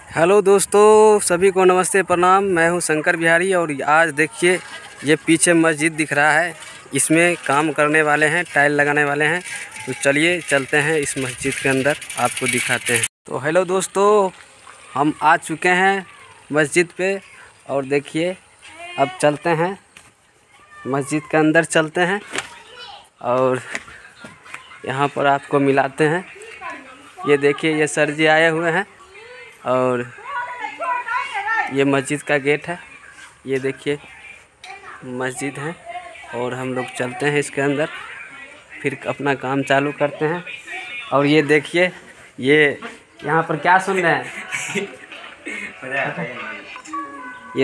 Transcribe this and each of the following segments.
Hello दोस्तों, सभी को नमस्ते प्रणाम। मैं हूं शंकर बिहारी और आज देखिए ये पीछे मस्जिद दिख रहा है। इसमें काम करने वाले हैं, टाइल लगाने वाले हैं। तो चलिए चलते हैं इस मस्जिद के अंदर, आपको दिखाते हैं। तो हेलो दोस्तों, हम आ चुके हैं मस्जिद पे और देखिए अब चलते हैं मस्जिद के अंदर, चलते हैं और यहाँ पर आपको मिलाते हैं। ये देखिए ये सर जी आए हुए हैं और ये मस्जिद का गेट है। ये देखिए मस्जिद है और हम लोग चलते हैं इसके अंदर, फिर अपना काम चालू करते हैं। और ये देखिए ये यहाँ पर क्या सुन रहे हैं ये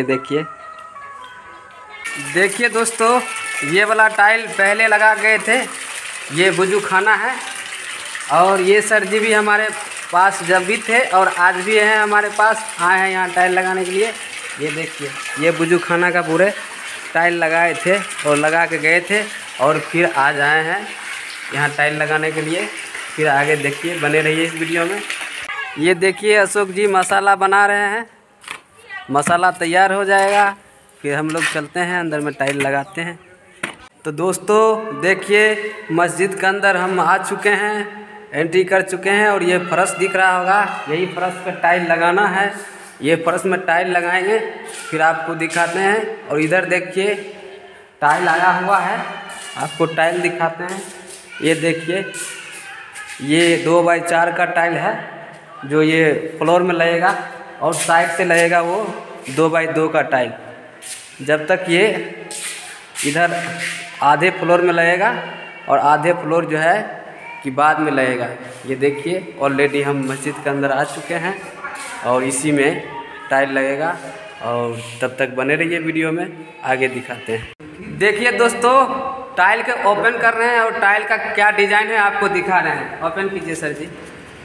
देखिए दोस्तों, ये वाला टाइल पहले लगा गए थे। ये वजू खाना है और ये सर जी भी हमारे पास जब भी थे और आज भी हैं हमारे पास, आए हैं यहाँ टाइल लगाने के लिए। ये देखिए ये वजू खाना का पूरे टाइल लगाए थे और लगा के गए थे और फिर आज आए हैं यहाँ टाइल लगाने के लिए। फिर आगे देखिए, बने रहिए इस वीडियो में। ये देखिए अशोक जी मसाला बना रहे हैं। मसाला तैयार हो जाएगा फिर हम लोग चलते हैं अंदर में टाइल लगाते हैं। तो दोस्तों देखिए मस्जिद के अंदर हम आ चुके हैं, एंट्री कर चुके हैं और ये फर्श दिख रहा होगा, यही फर्श पे टाइल लगाना है। ये फर्श में टाइल लगाएंगे फिर आपको दिखाते हैं। और इधर देखिए टाइल आया हुआ है, आपको टाइल दिखाते हैं। ये देखिए ये 2x4 का टाइल है जो ये फ्लोर में लगेगा और साइड से लगेगा वो 2x2 का टाइल। जब तक ये इधर आधे फ्लोर में लगेगा और आधे फ्लोर जो है कि बाद में लगेगा। ये देखिए ऑलरेडी हम मस्जिद के अंदर आ चुके हैं और इसी में टाइल लगेगा। और तब तक बने रहिए वीडियो में, आगे दिखाते हैं। देखिए दोस्तों टाइल के ओपन कर रहे हैं और टाइल का क्या डिज़ाइन है आपको दिखा रहे हैं। ओपन कीजिए सर जी।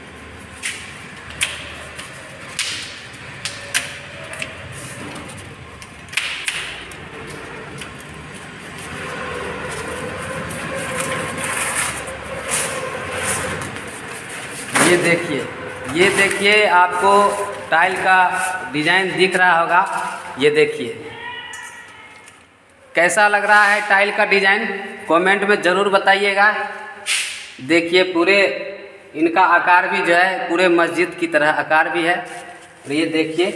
ये देखिए आपको टाइल का डिज़ाइन दिख रहा होगा। ये देखिए कैसा लग रहा है टाइल का डिज़ाइन, कमेंट में ज़रूर बताइएगा। देखिए पूरे इनका आकार भी जो है पूरे मस्जिद की तरह आकार भी है। और ये देखिए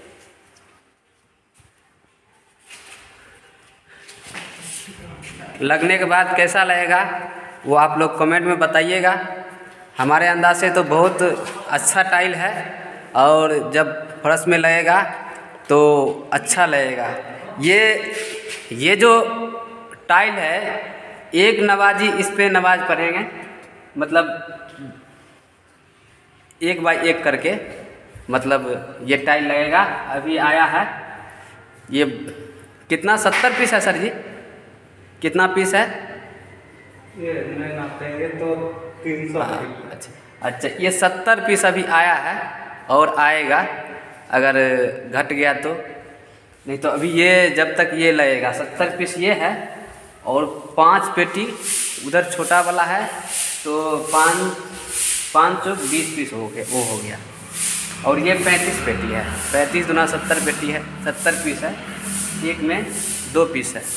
लगने के बाद कैसा लगेगा वो आप लोग कमेंट में बताइएगा। हमारे अंदाज से तो बहुत अच्छा टाइल है और जब फर्श में लगेगा तो अच्छा लगेगा। ये जो टाइल है एक नवाजी इस पे नमाज पढ़ेंगे, मतलब 1x1 करके, मतलब ये टाइल लगेगा। अभी आया है ये कितना 70 पीस है सर जी, कितना पीस है? ये नहीं नापेंगे तो 300। अच्छा ये 70 पीस अभी आया है और आएगा, अगर घट गया तो। नहीं तो अभी ये जब तक ये लगेगा 70 पीस ये है और 5 पेटी उधर छोटा वाला है तो 5 चौक 20 पीस हो गए, वो हो गया। और ये 35 पेटी है, 35 दूना 70 पेटी है, 70 पीस है, एक में 2 पीस है।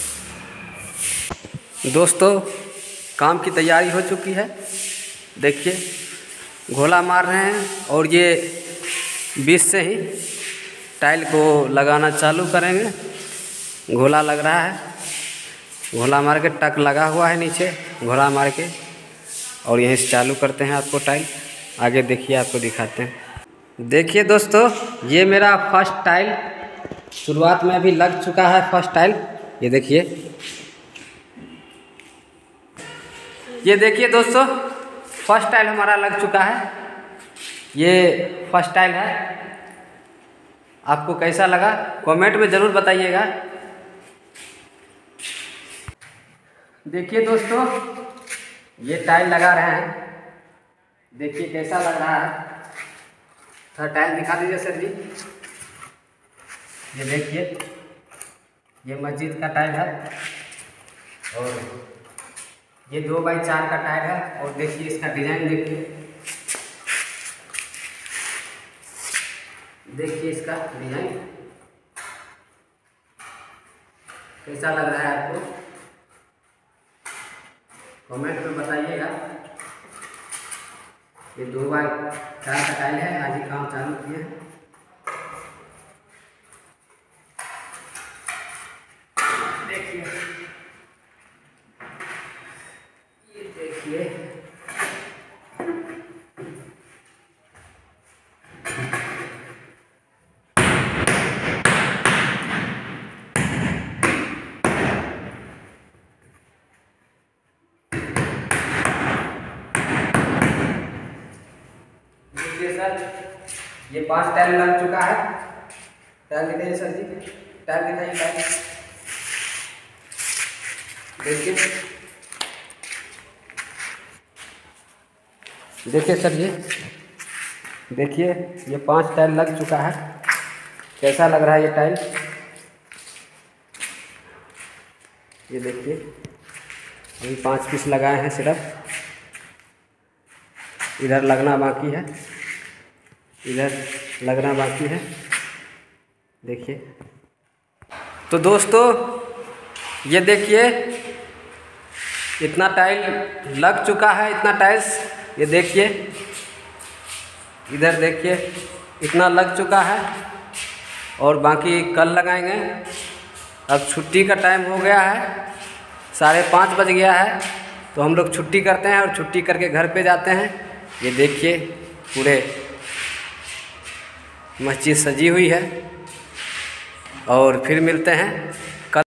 दोस्तों काम की तैयारी हो चुकी है। देखिए घोला मार रहे हैं और ये 20 से ही टाइल को लगाना चालू करेंगे। घोला लग रहा है, घोला मार के टक लगा हुआ है नीचे, घोला मार के और यहीं से चालू करते हैं आपको टाइल। आगे देखिए आपको दिखाते हैं। देखिए दोस्तों ये मेरा फर्स्ट टाइल शुरुआत में अभी लग चुका है, फर्स्ट टाइल। ये देखिए दोस्तों फर्स्ट टाइल हमारा लग चुका है। ये फर्स्ट टाइल है, आपको कैसा लगा कमेंट में ज़रूर बताइएगा। देखिए दोस्तों ये टाइल लगा रहे हैं, देखिए कैसा लग रहा है। थोड़ा टाइल दिखा दीजिए सर जी। ये देखिए ये मस्जिद का टाइल है और ये 2x4 का टाइल है। और देखिए इसका डिज़ाइन देखिए, देखिए इसका डिजाइन कैसा लग रहा है आपको, कमेंट में बताइएगा। ये 2x4 का टाइल है, आज ही काम चालू किए हैं। देखिए ये देखिए सर, ये 5 टाइल लग चुका है। टाइल दिखाइए सर जी, टाइल दिखाइए टाइल। देखिए देखिए सर जी, देखिए ये 5 टाइल लग चुका है। कैसा लग रहा है ये टाइल, ये देखिए अभी 5 पीस लगाए हैं सिर्फ, इधर लगना बाकी है, इधर लगना बाकी है। देखिए तो दोस्तों ये देखिए इतना टाइल लग चुका है, इतना टाइल्स ये देखिए, इधर देखिए इतना लग चुका है और बाकी कल लगाएंगे। अब छुट्टी का टाइम हो गया है, 5:30 बज गया है, तो हम लोग छुट्टी करते हैं और छुट्टी करके घर पे जाते हैं। ये देखिए पूरे मस्जिद सजी हुई है और फिर मिलते हैं।